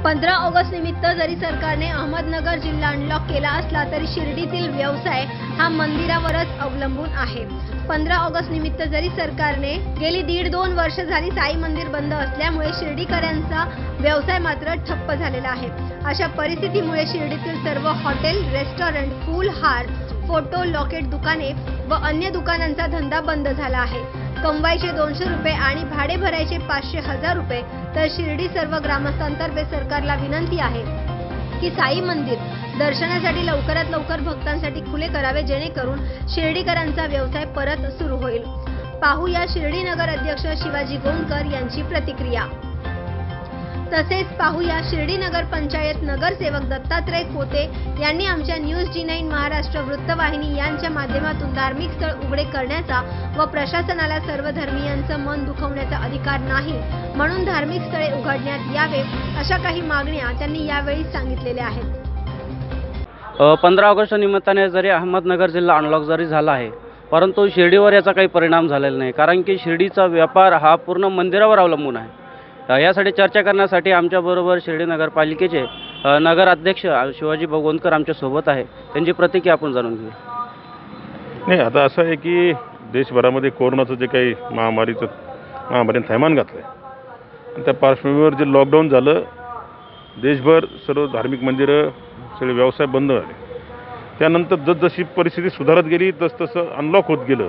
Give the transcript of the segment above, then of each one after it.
15 August निमित्त जरी सरकारने अहमदनगर जिल्हा अनलॉक केला असला तरी शिर्डीतील व्यवसाय हा मंदिरावरच अवलंबून आहे। 15 ऑगस्ट निमित्त जरी सरकारने गेली 1.5-2 वर्ष झाली साई मंदिर बंद असल्यामुळे शिर्डीकरांचा व्यवसाय मात्र ठप्प झालेला आहे। अशा परिस्थितीमुळे शिर्डीतील सर्व हॉटेल, रेस्टॉरंट, फूल हार, फोटो, लॉकेट दुकाने व अन्य दुकानांचा धंदा बंद झाला आहे। कमवायचे 200 रुपये आणि भाडे भरायचे 500-1000 रुपये। तर शिर्डी सर्व ग्रामस्थांतर्फे सरकारला विनंती आहे की साई मंदिर दर्शनासाठी लवकरात लवकर भक्तांसाठी खुले करावे, जेणेकरून शिर्डीकरांचा व्यवसाय परत सुरू होईल। पाहूया शिर्डी नगर अध्यक्ष शिवाजी गोंदकर यांची प्रतिक्रिया। तसेच पाहूया शिर्डी नगर पंचायत नगरसेवक दत्तात्रय कोते यांनी आमच्या न्यूज G9 महाराष्ट्र वृत्तवाहिनी यांच्या माध्यमातून धार्मिक स्थळ उघडे करण्याचा व प्रशासनाला सर्व धर्मीयांचं मन दुखवण्याचा अधिकार नाही, म्हणून धार्मिक स्थळे उघडण्यात यावे अशा काही मागण्या त्यांनी यावेळी सांगितलेल्या आहेत। 15 ऑगस्ट निमित्ताने जरी अहमदनगर जिल्हा अनलॉक जरी झाला आहे, परंतु शिर्डीवर याचा काही परिणाम झालेला नाही, कारण की शिर्डीचा व्यापार हा पूर्ण मंदिरावर अवलंबून आहे। यासाठी चर्चा करण्यासाठी आमच्याबरोबर शिर्डी नगरपालिकेचे नगर अध्यक्ष शिवाजी गोंदकर आमच्या सोबत आहे। त्यांची प्रतिक्रिया आपण जाणून घेऊ। नाही, आता असं आहे की देशभरामध्ये कोरोनाचं जे काही महामारीने थैमान घातलं आहे, त्या पार्श्वभूमीवर जे लॉकडाऊन झालं, देशभर सर्व धार्मिक मंदिरं, सगळे व्यवसाय बंद झाले। त्यानंतर जसजशी परिस्थिती सुधारत गेली तसतसं अनलॉक होत गेलं।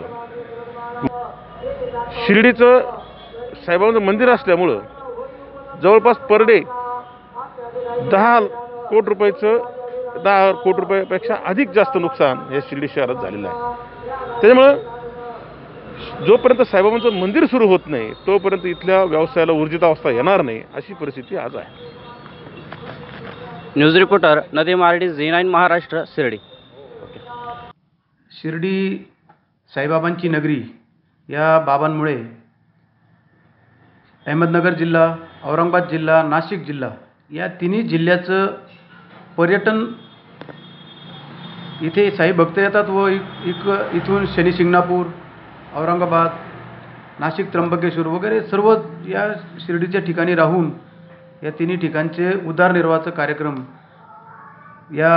शिर्डीचं साईबाबांचं मंदिर असल्यामुळं जवळपास पर डे 10 कोटी रुपयापेक्षा अधिक जास्त नुकसान या शिर्डी शहरात झालेलं आहे। त्याच्यामुळं जोपर्यंत साईबाबांचं मंदिर सुरू होत नाही तोपर्यंत इथल्या व्यवसायाला ऊर्जितावस्था येणार नाही, अशी परिस्थिती आज आहे। News reporter Nadeem RD, G9 Maharashtra, Shirdi. Shirdi साईबाबांची नगरी या बाबांमुळे अहमदनगर जिल्हा, औरंगाबाद जिल्हा, नाशिक जिल्हा या तिन्ही जिल्ह्याचं पर्यटन इथे साई भक्त येतात व इथून शनी शिंगणापूर, औरंगाबाद, नाशिक त्र्यंबकेश्वर वगैरे सर्व या शिर्डीच्या ठिकाणी राहून या तिन्ही ठिकाणचे उदरनिर्वाहाचा कार्यक्रम या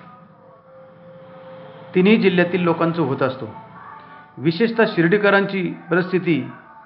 तिन्ही जिल्ह्यातील लोकांचं होत असतो। विशेषतः शिर्डीकरांची परिस्थिती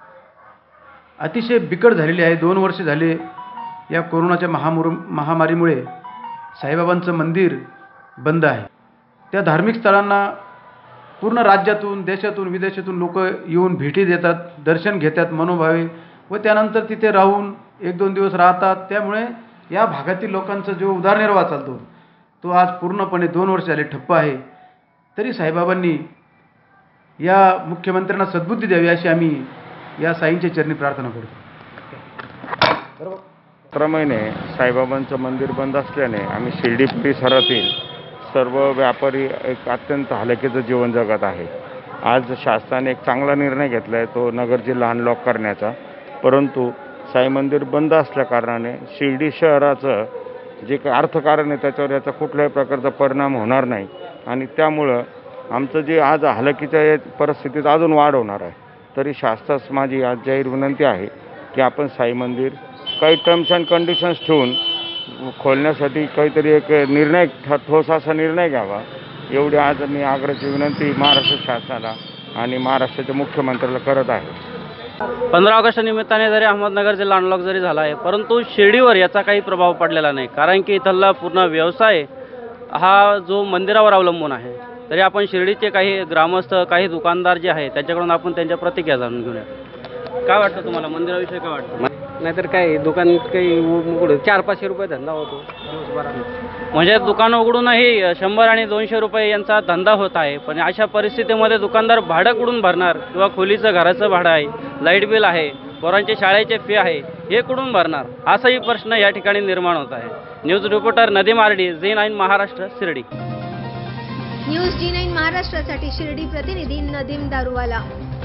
अतिशय बिकट झालेली आहे। 2 वर्ष झाले या कोरोनाच्या महामारीमुळे साईबाबांचं मंदिर बंद आहे। त्या धार्मिक स्थळांना पूर्ण राज्यातून, देशातून, विदेशातून लोक येऊन भेटी देतात, दर्शन घेतात मनोभावे व त्यानंतर तिथे राहून 1-2 दिवस राहतात। त्यामुळे या भागातील लोकांचा जो उदरनिर्वाह चालतो तो आज पूर्णपणे 2 वर्ष झाले ठप्प आहे। तरी साईबाबांनी या मुख्यमंत्र्यांना सद्बुद्धी द्यावी अशी आम्ही या साईंच्या चरणी प्रार्थना करतो। 17 महिने साईबाबांचं मंदिर बंद असल्याने आम्ही शिर्डी परिसरातील सर्व व्यापारी एक अत्यंत हलाखीचं जीवन जगत आहे। आज शासनाने एक चांगला निर्णय घेतला आहे, तो नगर जिल्हा अनलॉक करण्याचा, परंतु साई मंदिर बंद असल्याकारणाने शिर्डी शहराचं जे काही अर्थकारण आहे त्याच्यावर याचा कुठल्याही प्रकारचा परिणाम होणार नाही आणि त्यामुळं आमचं जे आज हलाखीच्या परिस्थितीत अजून वाढ होणार आहे। तरी शासनास माझी आज जाहीर विनंती आहे की आपण साई मंदिर काही टर्म्स अँड कंडिशन्स ठेवून खोलण्यासाठी काहीतरी एक निर्णय, ठोस असा निर्णय घ्यावा, एवढी आज मी आग्रहाची विनंती महाराष्ट्र शासनाला आणि महाराष्ट्राच्या मुख्यमंत्र्याला करत आहे। 15 ऑगस्ट निमित्ताने जरी अहमदनगर जिल्हा अनलॉक जरी झाला आहे, परंतु शिर्डीवर याचा काही प्रभाव पडलेला नाही, कारण की इथला पूर्ण व्यवसाय हा जो मंदिरावर अवलंबून आहे। तरी आपण शिर्डीचे काही ग्रामस्थ, काही दुकानदार जे आहे त्याच्याकडून आपण त्यांच्या प्रतिक्रिया जाणून घेऊया। काय वाटतं तुम्हाला, मंदिराविषयी काय वाटतं? नाहीतर काय, दुकान काही उघडून 400-500 रुपये धंदा होतो दिवसभरात। म्हणजे दुकान उघडूनही 100 आणि 200 रुपये यांचा धंदा होत आहे, पण अशा परिस्थितीमध्ये दुकानदार भाडं कुठून भरणार, किंवा खोलीचं घराचं भाडं आहे, लाईट बिल आहे, पोरांचे शाळेचे फी आहे, हे कुठून भरणार, असाही प्रश्न या ठिकाणी निर्माण होत आहे। News reporter Nadeem RD, G9 Maharashtra, Shirdi. News G9 महाराष्ट्रासाठी शिर्डी प्रतिनिधी नदीम दारूवाला।